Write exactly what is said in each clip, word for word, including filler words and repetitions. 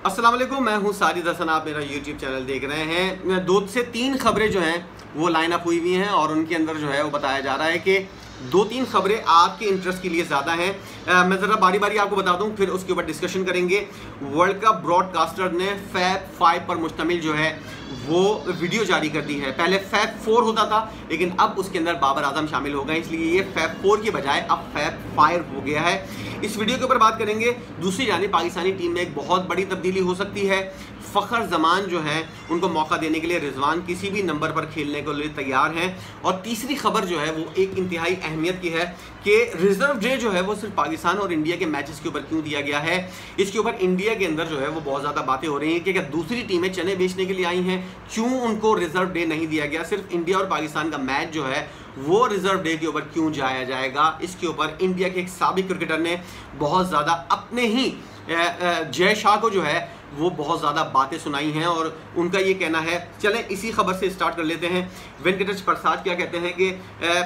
अस्सलाम वालेकुम, मैं हूं साजिद हसन। आप मेरा यूट्यूब चैनल देख रहे हैं। दो से तीन खबरें जो हैं वो लाइन अप हुई हुई हैं और उनके अंदर जो है वो बताया जा रहा है कि दो तीन खबरें आपके इंटरेस्ट के लिए ज़्यादा हैं। आ, मैं ज़रा बारी बारी आपको बता दूं, फिर उसके ऊपर डिस्कशन करेंगे। वर्ल्ड कप ब्रॉडकास्टर ने फैब फाइव पर मुश्तमिल जो है वो वीडियो जारी कर दी है। पहले फैब फोर होता था, लेकिन अब उसके अंदर बाबर आजम शामिल हो गए, इसलिए ये फैब फोर की बजाय अब फैब फाइव हो गया है। इस वीडियो के ऊपर बात करेंगे। दूसरी जानिब पाकिस्तानी टीम में एक बहुत बड़ी तब्दीली हो सकती है। फ़खर जमान जो है उनको मौका देने के लिए रिजवान किसी भी नंबर पर खेलने के लिए तैयार हैं। और तीसरी खबर जो है वो एक इंतहाई अहमियत की है कि रिजर्व डे जो है वो सिर्फ पाकिस्तान और इंडिया के मैचेस के ऊपर क्यों दिया गया है। इसके ऊपर इंडिया के अंदर जो है वो बहुत ज़्यादा बातें हो रही हैं कि क्या दूसरी टीमें चने बेचने के लिए आई हैं, क्यों उनको रिजर्व डे नहीं दिया गया, सिर्फ इंडिया और पाकिस्तान का मैच जो है वो रिजर्व डे के ऊपर क्यों जाया जाएगा। इसके ऊपर इंडिया के एक साबिक क्रिकेटर ने बहुत ज़्यादा अपने ही जय शाह को जो है वो बहुत ज़्यादा बातें सुनाई हैं और उनका ये कहना है। चलें इसी खबर से स्टार्ट कर लेते हैं। वेंकटेश प्रसाद क्या कहते हैं कि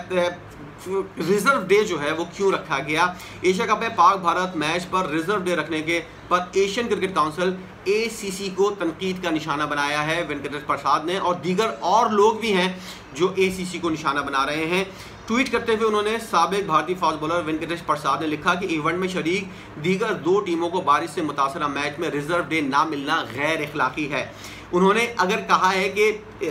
रिजर्व डे जो है वो क्यों रखा गया। एशिया कप में पाक भारत मैच पर रिजर्व डे रखने के पर Asian cricket council A C C को तनकीद का निशाना बनाया है वेंकटेश प्रसाद ने, और दीगर और लोग भी हैं जो ए सी सी को निशाना बना रहे हैं। ट्वीट करते हुए उन्होंने साबिक भारतीय फास्ट बॉलर वेंकटेश प्रसाद ने लिखा कि इवेंट में शरीक दीगर दो टीमों को बारिश से मुतासरा मैच में रिजर्व डे ना मिलना गैर इखलाकी है। उन्होंने अगर कहा है कि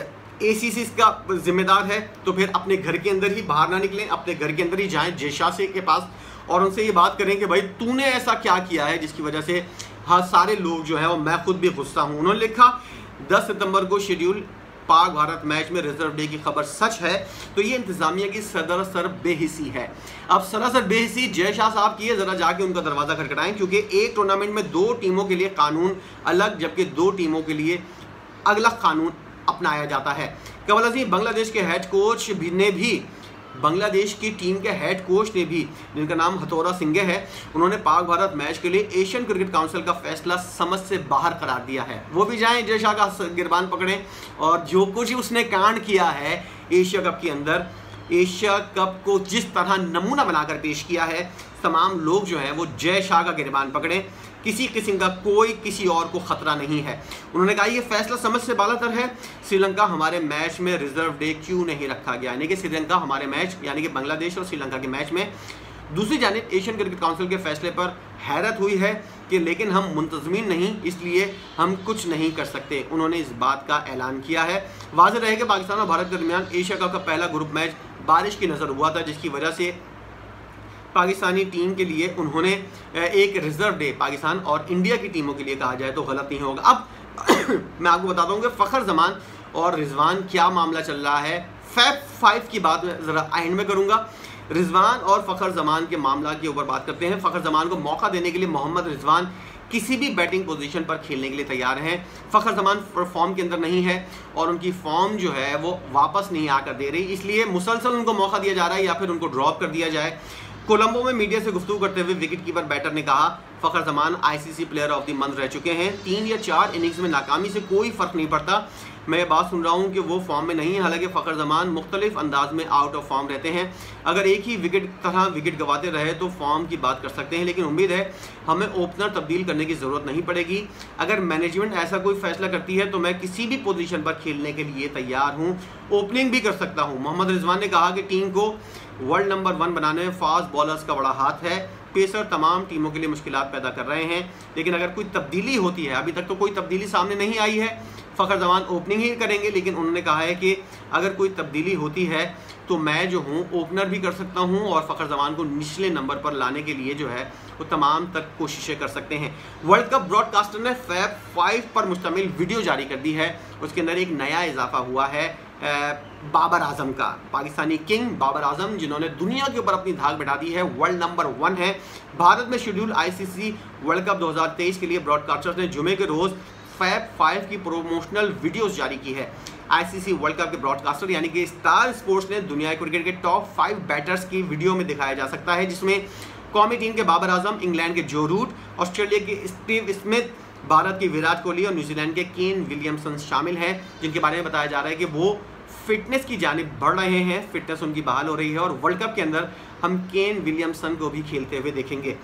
ए सी सी इसका जिम्मेदार है तो फिर अपने घर के अंदर ही बाहर ना निकलें, अपने घर के अंदर ही जाएं जयशाह से के पास और उनसे ये बात करें कि भाई तूने ऐसा क्या किया है जिसकी वजह से हाँ सारे लोग जो है और मैं खुद भी गुस्सा हूँ। उन्होंने लिखा दस सितंबर को शेड्यूल पाक भारत मैच में रिजर्व डे की खबर सच है तो ये इंतजामिया की सरासर बेहिसी है। अब सरासर बेहिसी जय शाह साहब की है, जरा जाके उनका दरवाज़ा खटखटाएं, क्योंकि एक टूर्नामेंट में दो टीमों के लिए कानून अलग जबकि दो टीमों के लिए अलग कानून अपनाया जाता है। कमल अजीम बांग्लादेश के हेड कोच भी ने भी बांग्लादेश की टीम के हेड कोच ने भी, जिनका नाम हथौरा सिंह है, उन्होंने पाक भारत मैच के लिए एशियन क्रिकेट काउंसिल का फैसला समझ से बाहर करार दिया है। वो भी जाएं जय शाह का गिरबान पकड़ें और जो कुछ उसने कांड किया है एशिया कप के अंदर, एशिया कप को जिस तरह नमूना बनाकर पेश किया है, तमाम लोग जो हैं वो जय शाह का गिरबान पकड़ें। किसी किस्म का कोई किसी और को खतरा नहीं है। उन्होंने कहा ये फैसला समझ से बालातर है। श्रीलंका हमारे मैच में रिजर्व डे क्यों नहीं रखा गया, यानी कि श्रीलंका हमारे मैच यानी कि बांग्लादेश और श्रीलंका के मैच में। दूसरी जानिब एशियन क्रिकेट काउंसिल के फैसले पर हैरत हुई है कि लेकिन हम मुंतजमीन नहीं, इसलिए हम कुछ नहीं कर सकते। उन्होंने इस बात का ऐलान किया है। वाज़ेह रहे कि पाकिस्तान और भारत के दरमियान एशिया कप का पहला ग्रुप मैच बारिश की नज़र हुआ था, जिसकी वजह से पाकिस्तानी टीम के लिए उन्होंने एक रिजर्व डे पाकिस्तान और इंडिया की टीमों के लिए कहा जाए तो गलत नहीं होगा। अब मैं आपको बताता हूँ कि फ़खर जमान और रिजवान क्या मामला चल रहा है। फैब फाइव की बात मैं ज़रा एंड में करूँगा। रिजवान और फ़खर जमान के मामला के ऊपर बात करते हैं। फ़खर जमान को मौका देने के लिए मोहम्मद रिजवान किसी भी बैटिंग पोजीशन पर खेलने के लिए तैयार हैं। फ़खर जमान फॉर्म के अंदर नहीं है और उनकी फॉर्म जो है वो वापस नहीं आकर दे रही, इसलिए मुसलसल उनको मौका दिया जा रहा है या फिर उनको ड्रॉप कर दिया जाए। कोलंबो में मीडिया से गुफ्तगू करते हुए विकेट कीपर बैटर ने कहा Fakhar Zaman I C C player of the month रह चुके हैं। तीन या चार इनिंग्स में नाकामी से कोई फ़र्क नहीं पड़ता। मैं ये बात सुन रहा हूँ कि वो फॉर्म में नहीं है, हालांकि फ़खर जमान मुख्तलिफ अंदाज में आउट ऑफ फॉर्म रहते हैं। अगर एक ही विकेट तरह विकेट गंवाते रहे तो फॉर्म की बात कर सकते हैं, लेकिन उम्मीद है हमें ओपनर तब्दील करने की ज़रूरत नहीं पड़ेगी। अगर मैनेजमेंट ऐसा कोई फैसला करती है तो मैं किसी भी पोजीशन पर खेलने के लिए तैयार हूँ, ओपनिंग भी कर सकता हूँ। मोहम्मद रिजवान ने कहा कि टीम को वर्ल्ड नंबर वन बनाने में फास्ट बॉलर्स का बड़ा हाथ है। पेसर तमाम टीमों के लिए मुश्किलात पैदा कर रहे हैं, लेकिन अगर कोई तब्दीली होती है, अभी तक तो कोई तब्दीली सामने नहीं आई है, फ़खर जमान ओपनिंग ही करेंगे, लेकिन उन्होंने कहा है कि अगर कोई तब्दीली होती है तो मैं जो हूँ ओपनर भी कर सकता हूँ और फ़खर जमान को निचले नंबर पर लाने के लिए जो है वो तमाम तक कोशिशें कर सकते हैं। वर्ल्ड कप ब्रॉडकास्टर ने फैब फाइव पर मुश्तमिल वीडियो जारी कर दी है। उसके अंदर एक नया इजाफा हुआ है बाबर आजम का। पाकिस्तानी किंग बाबर आजम, जिन्होंने दुनिया के ऊपर अपनी धाक बैठा दी है, वर्ल्ड नंबर वन है। भारत में schedule I C C world cup दो हज़ार तेईस के लिए ब्रॉडकास्टर्स ने जुमे के रोज़ फैब फाइव की प्रोमोशनल वीडियोस जारी की है। I C C world cup के ब्रॉडकास्टर यानी कि स्टार स्पोर्ट्स ने दुनिया क्रिकेट के टॉप फाइव बैटर्स की वीडियो में दिखाया जा सकता है, जिसमें कौमी टीम के बाबर आजम, इंग्लैंड के जो रूट, ऑस्ट्रेलिया के स्टीव स्मिथ, भारत के विराट कोहली और न्यूजीलैंड के केन विलियमसन शामिल हैं, जिनके बारे में बताया जा रहा है कि वो फिटनेस की जानिब बढ़ रहे हैं, फिटनेस उनकी बहाल हो रही है और वर्ल्ड कप के अंदर हम केन विलियमसन को भी खेलते हुए देखेंगे।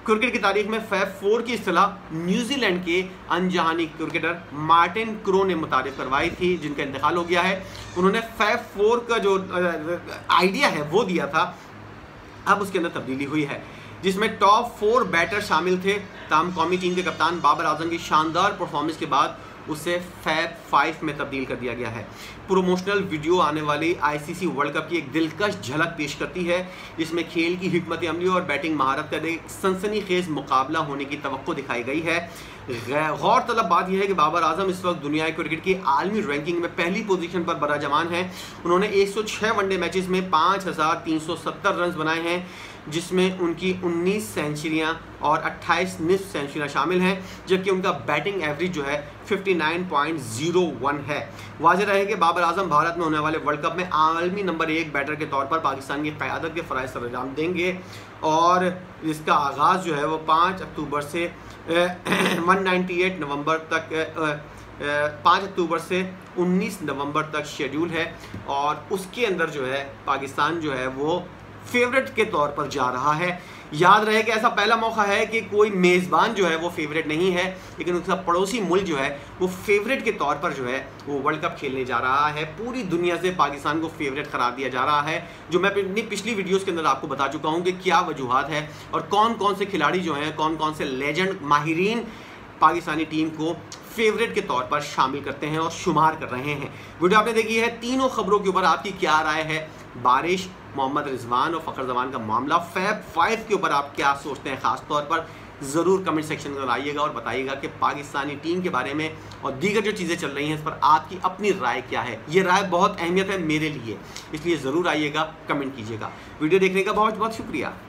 क्रिकेट की तारीख में फैब फोर की इस्तेलाह न्यूजीलैंड के अनजानी क्रिकेटर मार्टिन क्रो ने मुतारिफ करवाई थी, जिनका इंतकाल हो गया है। उन्होंने फैब फोर का जो आइडिया है वो दिया था, अब उसके अंदर तब्दीली हुई है, जिसमें टॉप फोर बैटर शामिल थे। ताम कौमी टीम के कप्तान बाबर आजम की शानदार परफॉर्मेंस के बाद उसे फैब फाइव में तब्दील कर दिया गया है। प्रोमोशनल वीडियो आने वाली आईसीसी वर्ल्ड कप की एक दिलकश झलक पेश करती है, जिसमें खेल की हिकमत अमली और बैटिंग महारत का एक सनसनीखेज मुकाबला होने की तवक्को दिखाई गई है। गौरतलब बात यह है कि बाबर आजम इस वक्त दुनिया क्रिकेट की आलमी रैंकिंग में पहली पोजीशन पर बराजमान हैं। उन्होंने एक सौ छह वनडे मैचेस में पाँच हज़ार तीन सौ सत्तर रन बनाए हैं, जिसमें उनकी उन्नीस सेंचुरियां और अट्ठाईस निस्फ सेंचुरियां शामिल हैं, जबकि उनका बैटिंग एवरेज जो है उनसठ पॉइंट ज़ीरो वन है। वाज़ेह रहे कि बाबर आजम भारत में होने वाले वर्ल्ड कप में आलमी नंबर एक बैटर के तौर पर पाकिस्तान की क़यादत के फ़राइज़ सर अंजाम देंगे, और इसका आगाज़ जो है वो पाँच अक्टूबर से एक सौ अट्ठानवे नवंबर तक पाँच अक्टूबर से उन्नीस नवंबर तक शेड्यूल है, और उसके अंदर जो है पाकिस्तान जो है वो फेवरेट के तौर पर जा रहा है। याद रहे कि ऐसा पहला मौका है कि कोई मेज़बान जो है वो फेवरेट नहीं है, लेकिन उसका पड़ोसी मुल्क जो है वो फेवरेट के तौर पर जो है वो वर्ल्ड कप खेलने जा रहा है। पूरी दुनिया से पाकिस्तान को फेवरेट करार दिया जा रहा है, जो मैं अपनी पिछली वीडियोस के अंदर आपको बता चुका हूँ कि क्या वजूहात है और कौन कौन से खिलाड़ी जो हैं, कौन कौन से लेजेंड माहिरीन पाकिस्तानी टीम को फेवरेट के तौर पर शामिल करते हैं और शुमार कर रहे हैं। वीडियो आपने देखी है, तीनों खबरों के ऊपर आपकी क्या राय है? बारिश, मोहम्मद रिजवान और फ़खर जमान का मामला, फैब फाइव के ऊपर आप क्या सोचते हैं? ख़ास तौर पर ज़रूर कमेंट सेक्शन में आइएगा और बताइएगा कि पाकिस्तानी टीम के बारे में और दीगर जो चीज़ें चल रही हैं इस पर आपकी अपनी राय क्या है। ये राय बहुत अहमियत है मेरे लिए, इसलिए ज़रूर आइएगा, कमेंट कीजिएगा। वीडियो देखने का बहुत बहुत शुक्रिया।